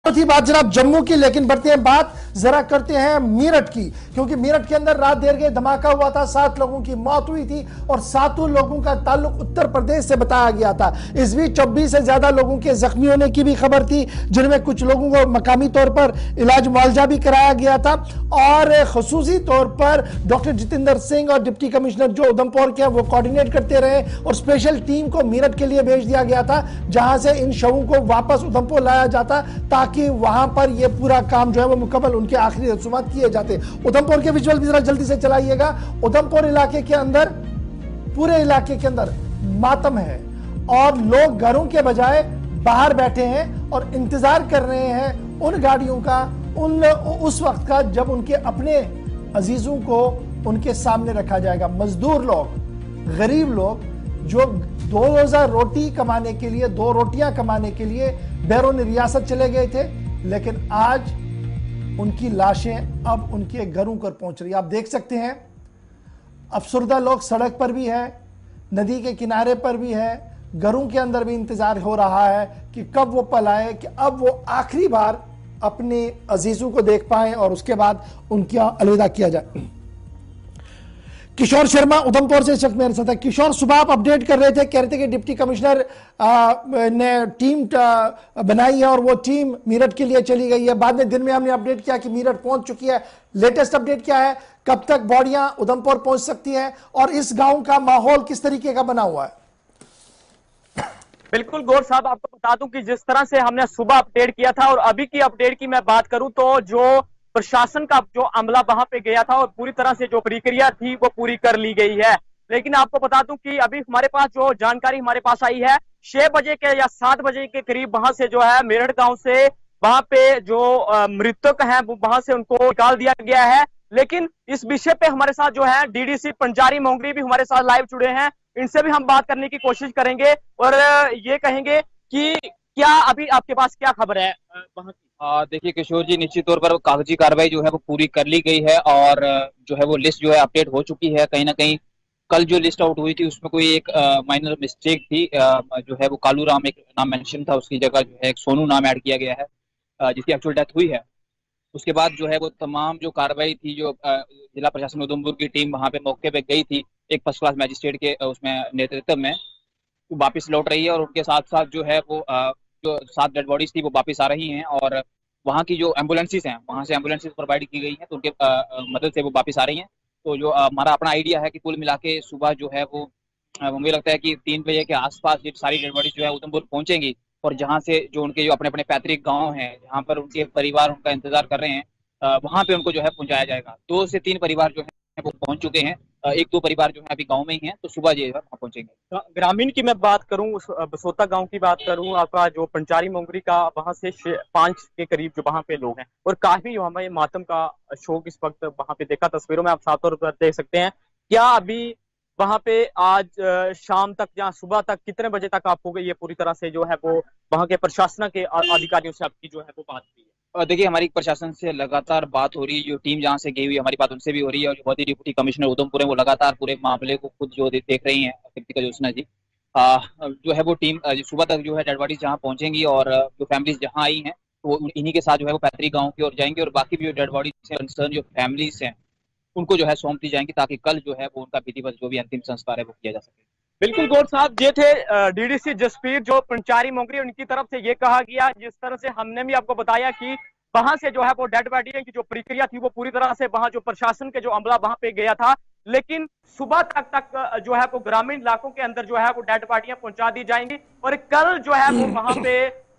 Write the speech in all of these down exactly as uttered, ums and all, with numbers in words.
थी बात जनाब जम्मू की, लेकिन बढ़ते हैं बात जरा करते हैं मीरठ की, क्योंकि मीरठ के अंदर रात देर के धमाका हुआ था, सात लोगों की मौत हुई थी और सातों लोगों का ताल्लुक उत्तर प्रदेश से बताया गया था। इस बीच चौबीस से ज्यादा लोगों के जख्मी होने की भी खबर थी, जिनमें कुछ लोगों को मकामी तौर पर इलाज मुआवजा भी कराया गया था और खसूसी तौर पर डॉक्टर जितेंद्र सिंह और डिप्टी कमिश्नर जो उधमपुर के वो कोऑर्डिनेट करते रहे और स्पेशल टीम को मीरठ के लिए भेज दिया गया था, जहां से इन शवों को वापस उधमपुर लाया जाता ताकि वहां पर यह पूरा काम जो है वो मुकम्मल उनके आखिरी रसूमात किए जाते। उधमपुर के विजुअल भी जरा जल्दी से चलाइएगा। उधमपुर इलाके के अंदर, पूरे इलाके के अंदर मातम है और लोग घरों के बजाय बाहर बैठे हैं और इंतजार कर रहे हैं उन गाड़ियों का, उन उस वक्त का जब उनके अपने अजीजों को उनके सामने रखा जाएगा। मजदूर लोग, गरीब लोग जो दो रोजा रोटी कमाने के लिए, दो रोटियां कमाने के लिए बैरून रियासत चले गए थे, लेकिन आज उनकी लाशें अब उनके घरों पर पहुंच रही है। आप देख सकते हैं अफसरदा लोग सड़क पर भी है, नदी के किनारे पर भी है, घरों के अंदर भी इंतजार हो रहा है कि कब वो पल आए, कि अब वो आखिरी बार अपने अजीजों को देख पाए और उसके बाद उनकी अलविदा किया जाए। किशोर शर्मा उधमपुर से इस वक्त मेरे साथ है। किशोर, सुबह आप अपडेट कर रहे थे, कह रहे थे कि डिप्टी कमिश्नर आ, ने टीम बनाई है और वो टीम मीरठ के लिए चली गई है। बाद में दिन में हमने अपडेट किया कि मीरठ पहुंच चुकी है। लेटेस्ट अपडेट क्या है, कब तक बॉडियां उधमपुर पहुंच सकती हैं और इस गांव का माहौल किस तरीके का बना हुआ है? बिल्कुल गौर साहब, आपको बता दूं कि जिस तरह से हमने सुबह अपडेट किया था और अभी की अपडेट की मैं बात करूं तो जो प्रशासन का जो अमला वहां पे गया था और पूरी तरह से जो प्रक्रिया थी वो पूरी कर ली गई है। लेकिन आपको बता दूं कि अभी हमारे पास जो जानकारी हमारे पास आई है, छह बजे के या सात बजे के करीब वहां से जो है मेरठ गांव से वहां पे जो मृतक हैं वहां से उनको निकाल दिया गया है। लेकिन इस विषय पे हमारे साथ जो है डीडीसी पंचारी मोंगरी भी हमारे साथ लाइव जुड़े हैं, इनसे भी हम बात करने की कोशिश करेंगे और ये कहेंगे कि क्या अभी आपके पास क्या खबर है वहां की? देखिए किशोर जी, निश्चित तौर पर कागजी कार्रवाई जो है वो पूरी कर ली गई है और जो है वो लिस्ट जो है अपडेट हो चुकी है। कहीं ना कहीं कल जो लिस्ट आउट हुई थी उसमें कोई एक माइनर मिस्टेक थी, आ, जो है वो कालू राम एक नाम मेंशन था, उसकी जगह जो है एक सोनू नाम ऐड किया गया है, आ, जिसकी एक्चुअल डेथ हुई है। उसके बाद जो है वो तमाम जो कार्रवाई थी, जो जिला प्रशासन उधमपुर की टीम वहां पे मौके पे गई थी एक फर्स्ट क्लास मैजिस्ट्रेट के उसमें नेतृत्व में, वो वापस लौट रही है और उनके साथ साथ जो है वो जो सात डेड बॉडीज थी वो वापस आ रही हैं और वहाँ की जो एम्बुलेंसेज हैं वहाँ से एम्बुलेंसेज प्रोवाइड की गई हैं, तो उनके मदद से वो वापस आ रही हैं। तो जो हमारा अपना आइडिया है कि कुल मिला के सुबह जो है वो मुझे लगता है कि तीन बजे के आसपास ये सारी डेड बॉडीज जो है उधमपुर पहुंचेंगी और जहाँ से जो उनके जो अपने अपने पैतृक गाँव हैं, जहाँ पर उनके परिवार उनका इंतजार कर रहे हैं, वहाँ पे उनको जो है पहुंचाया जाएगा। दो से तीन परिवार जो है वो पहुंच चुके हैं, एक दो परिवार जो है अभी गांव में ही हैं, तो सुबह जो है वहाँ पहुंचेंगे। ग्रामीण की मैं बात करूं, बसोता गांव की बात करूं, आपका जो पंचारी मोंगरी का वहां से पांच के करीब जो वहां पे लोग हैं और काफी हमें मातम का शोक इस वक्त वहां पे देखा, तस्वीरों में आप साफ तौर पर देख सकते हैं। क्या अभी वहां पे आज शाम तक या सुबह तक कितने बजे तक आपको ये पूरी तरह से जो है वो वहां के प्रशासन के अधिकारियों से आपकी जो है वो बात हुई है? देखिए, हमारी प्रशासन से लगातार बात हो रही है, जो टीम जहाँ से गई हुई हमारी बात उनसे भी हो रही है और जो बहुत ही डिप्टी कमिश्नर उधमपुर है वो लगातार पूरे मामले को खुद जो देख रही हैं, कृतिका ज्योत्सना जी, आ, जो है वो टीम सुबह तक जो है डेड बॉडीज जहाँ पहुंचेंगी और जो फैमिलीज जहाँ आई हैं वो इन्हीं के साथ जो है वो पैतृक गाँव की ओर जाएंगे और बाकी भी जो डेड बॉडीज कंसर्न जो फैमिलीज हैं उनको जो है सौंप दी जाएंगी ताकि कल जो है वो उनका विधिवत जो भी अंतिम संस्कार है वो किया जा सके। बिल्कुल गौर साहब, ये थे डीडीसी जसपीर जो पंचारी मोंगरी, उनकी तरफ से ये कहा गया, जिस तरह से हमने भी आपको बताया कि वहां से जो है वो डेड बॉडी की जो प्रक्रिया थी वो पूरी तरह से वहां जो प्रशासन के जो अमला वहां पे गया था, लेकिन सुबह तक तक जो है वो ग्रामीण इलाकों के अंदर जो है वो डेड बॉडियां पहुंचा दी जाएंगी और कल जो है वो वहां पे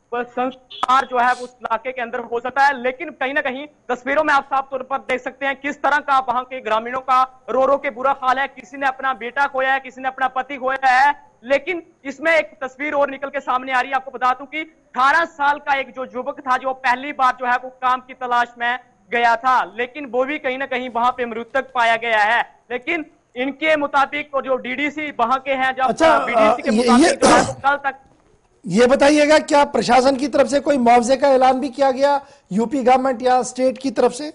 संस्कार जो है उस इलाके के अंदर हो सकता है। लेकिन कहीं ना कहीं तस्वीरों में आप साफ तौर पर देख सकते हैं किस तरह का वहां के ग्रामीणों का रो रो के बुरा हाल है। किसी ने अपना बेटा खोया है, किसी ने अपना पति खोया है, लेकिन इसमें एक तस्वीर और निकल के सामने आ रही है। आपको बता दूं कि अठारह साल का एक जो युवक था जो पहली बार जो है वो काम की तलाश में गया था, लेकिन वो भी कहीं ना कहीं वहां पे मृतक पाया गया है। लेकिन इनके मुताबिक जो डीडीसी वहां के हैं, जब अच्छा, बीडीसी के मुताबिक जो है कल तक। ये बताइएगा, क्या प्रशासन की तरफ से कोई मुआवजे का ऐलान भी किया गया यूपी गवर्नमेंट या स्टेट की तरफ से?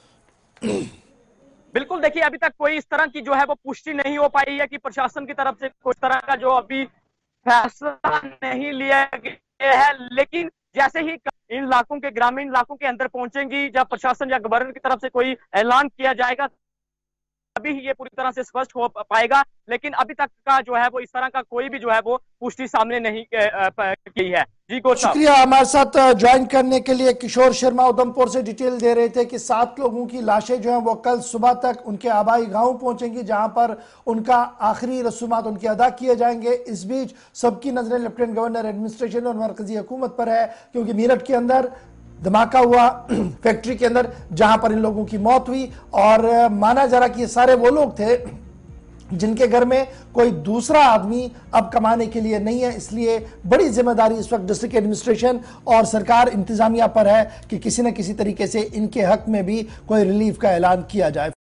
बिल्कुल, देखिए अभी तक कोई इस तरह की जो है वो पुष्टि नहीं हो पाई है कि प्रशासन की तरफ से कोई तरह का जो अभी फैसला नहीं लिया गया है, लेकिन जैसे ही इन इलाकों के ग्रामीण इलाकों के अंदर पहुंचेंगी, जब प्रशासन या गवर्नर की तरफ से कोई ऐलान किया जाएगा अभी ही ये पूरी तरह से स्पष्ट हो पाएगा। लेकिन अभी तक का जो है वो इस तरह का कोई भी जो है वो पुष्टि सामने नहीं की है। जी गौर साहब, शुक्रिया हमारे साथ ज्वाइन करने के लिए। किशोर शर्मा उधमपुर से डिटेल दे रहे थे कि सात लोगों की लाशें जो हैं वो कल सुबह तक उनके आबाई गांव पहुंचेंगी, जहां पर उनका आखिरी रसूमात उनके अदा किए जाएंगे। इस बीच सबकी नजरें लेफ्टिनेंट गवर्नर एडमिनिस्ट्रेशन और मरकजी हुकूमत पर है, क्योंकि मेरठ के अंदर धमाका हुआ फैक्ट्री के अंदर, जहां पर इन लोगों की मौत हुई। और माना जा रहा कि ये सारे वो लोग थे जिनके घर में कोई दूसरा आदमी अब कमाने के लिए नहीं है, इसलिए बड़ी जिम्मेदारी इस वक्त डिस्ट्रिक्ट एडमिनिस्ट्रेशन और सरकार इंतजामिया पर है कि किसी न किसी तरीके से इनके हक में भी कोई रिलीफ का ऐलान किया जाए।